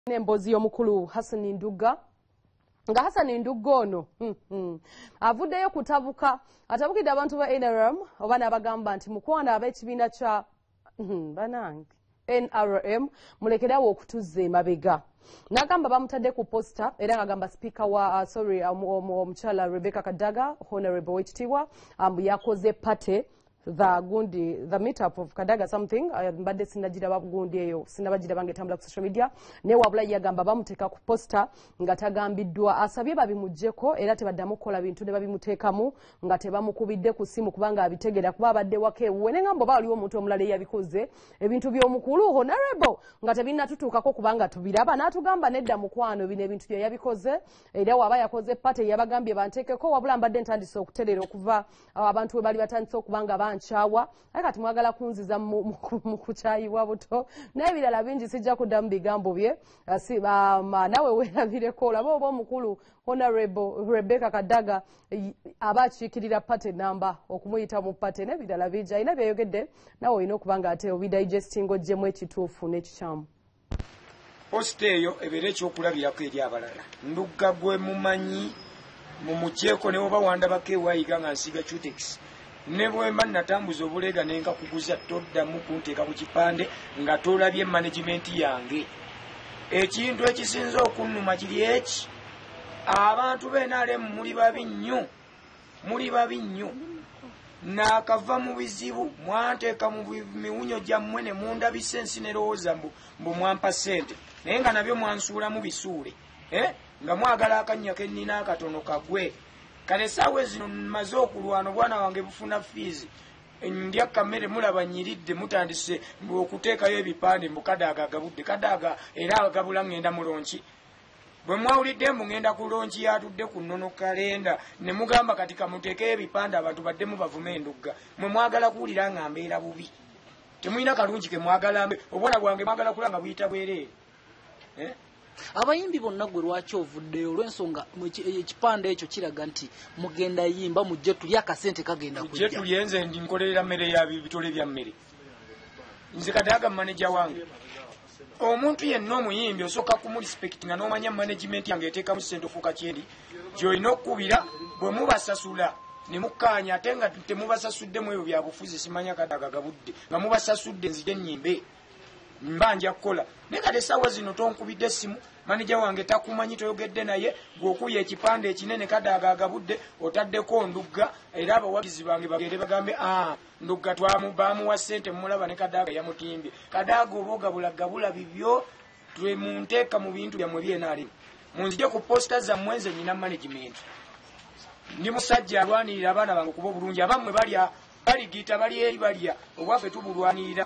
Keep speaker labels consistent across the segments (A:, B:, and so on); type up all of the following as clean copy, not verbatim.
A: Nembozi y'omukulu Hassan Ndugga nga Hassan Ndugga ono avuddeyo kutabuka atabukidde abantu ba NRM oba n'abagamba nti mukwana ab'ekibiina kya banange NRM mulekerawo okutuzza emabega n'agamba bamutadde ku posta era ng'agamba sipiika wa omukyala Sipiika Kadaga honorable w'ekitiibwa yakoze pate the meetup of Kadaga something mbadde sinagiraba gundi eyo sinabagiraba ng'etambula ku social media ne wabula yagamba bamuteeka ku posta nga tagambiddwa asabye babimuggyeko era tebaddamu kukola bintu ne babimuteekamu nga tebamukubidde ku ssimu kubanga abitegera kuba abadde waka ewuwe ne ngamba oba waliwo omuntu omulala eyabikoze ebintu by'omukulu honorable nga tebinnatutuukako kubanga tubiraba n'atugamba nedda mukwano bino ebintu bye yabikoze era waba yakoze pate yabagambye banteekeko wabula mbadde ntandise okuterera okuva abantu we bali batandise okubanga nchawa kati mwagala kunziza mu kukyayibwa buto n'ebirala bingi sijja kuddamu bigambo bye nawe weerabireko olaba oba omukulu honorable Sipiika Kadaga aba akiikirira pate namba okumuyita mu pate n'ebirala bingi alina byayogedde nawe olina okuba nga ate obidigestinga oggyemu ekituufu n'ekikyamu
B: posita eyo ebeera ekyokulabirako eri abalala Ndugga gwe mumanyi mumukyeko ne oba wandabako ewayiga nga nsiga cutex ne bwemba natambuza obulega nenga kuguza toddamu kunteeka ku kipande nga tolabye management yange ekintu ekisinza okunnuma kiri eki abantu b'NRM muli babi nnyo naakava mu bizibu mwanteeka mu miwunyo gyammwe ne mundabisa ensi nerowooza mbu mwampa ssente naye nga nabyo mwansuulamu bisuule nga mwagala akannya kennina akatono kagwe kale saawa zino mmaze okulwana obwana wange bufuna fiizi ndya kamere mulaba nyiridde mutandise okuteekayo ebipande mbu Kadaga agabudde Kadaga era agabula ngenda mu lonki bwe mwawulidde mbu ngenda ku lonki yatudde ku nnono kalenda ne mugamba kati kamuteekeyo ebipande abantu baddemu bavume Ndugga mwe mwagala kuwulira nga mbeera bubi temulina kalungi ke mwagala obwana bwange mwagala kulanga buyita bwereere
C: abayimbi bonna gwe lwaki ovuddeyo olw'ensonga ekipande ekyo kiraga nti mugenda yimba mujje tuli akasente kagenda kujja
B: mujje tuli enze nkolerera mmere ya bitole bya mmere nze Kadaga manager wange omuntu yenna omuyimbi osooka kumurespektinga n'omanya management yange eteekamu ssente ofuuka kyendi gy'olina okkubira bwe mubasasula ne mukkaanya ate nga temubasasuddemu ebyo byabufuzi simanya Kadaga agabudde nga mubasasudde nzije nnyimbe mba nja kukola naye kati essaawa zino tonkubidde essimu manija wange takumanyi toyogedde naye gw'okubye ekipande ekinene Kadaga agabudde otaddeko Ndugga era abawagizi bange bagende bagambe Ndugga bamuwa ssente mumulaba ne Kadaga yamutimbye Kadaga oba ogabulagabula bibyo twemunteeka mu bintu byammwe byenali munzije ku posita zammwe nze nnyina management ndi musajja alwanirira abaana bange okuba obulungi abammwe baligita bali eri balya obwaffe tubulwanirira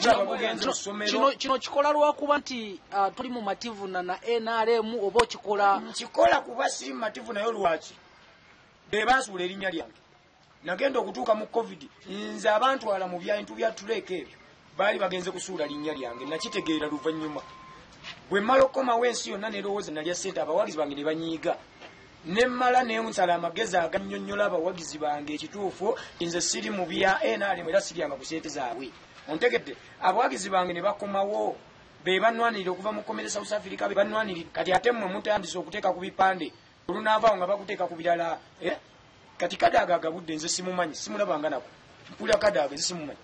C: kino kikola lwakuba nti tuli mu mativu na NRM oba
B: nkikola kuba siri mu mativu nayo lwaki be bansuula erinnya lyange nagenda okutuuka mu covid nze abantwala mu byintu bya tuleeka ebyo baali bagenze kusuula linnya lyange nakitegeera luvannyuma bwe mmala okukomawo ensi yonna nerowooza nalya ssente abawagizi bange ne banyiiga nemmala nensala amagezi agannyonnyola abawagizi bange ekituufu nze siri mu bya NRM era siryanga ku ssente zaabwe ontegedde abawagizi bange ne bakomawo be bannwanirira okuva mu komere South Africa be bannwanirira kati ate mmwe mutandise okuteeka ku bipande olunaavaawo nga bakuteeka ku birala kati Kadaga agabudde nze simumanyi simulabanga nako mpulira Kadaga nze simumanyi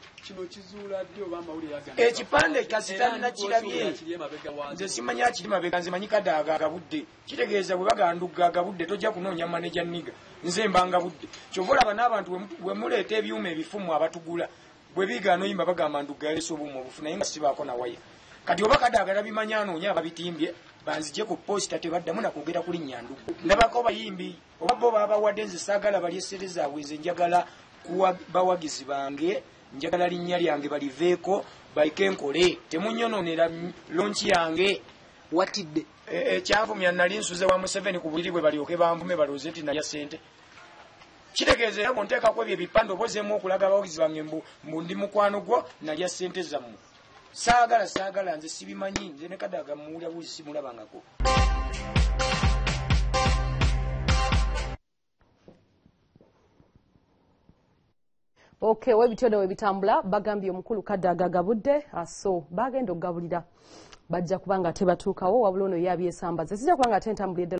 B: ekipande kasitamina kirabye nze simanyi akiri mabega nze manyi Kadaga agabudde kitegeeza bwe baga Ndugga agabudde tojja kunoonya maneja nniga nze mbanga budde kyova olaba n'abantu bwe muleeta ebyuma ebifumu abatugula bwe bigaana oyimba bagamba Ndugga yalese obuuma obufu naye nga sibaako na waya kati oba Kadaga alabimanya anoonya ababitimbye banzije ku posita tebaddamu nakwogera ku linnya Ndugga ndabako bayimbi oba bo babawadde nze saagala bali essere zaabwe nze njagala kuwa bawagizi bange njagala linnya lyange baliveeko bayike enkole temunnyonoonera lonki yange
C: watidde
B: ekyanvumya nali nsuze wa Museveni ku buliri bwe balyoke banvume balooze nti nalya ssente kitegeeza era bonteekako ebyo ebipande obozeemu okulaga abawagizi bange mbu ndi mukwano gwo nalya ssente zammwe saagala nze sibimanyi nze ne Kadaga muwulira buzi simulabangako
A: webityo ne webitambula bagambye omukulu Kadaga agabudde so bagenda okugabulira bajja kuba nga tebatuukawo wabula ono ye abyesambaze sijja kuba nga ate ntambulidde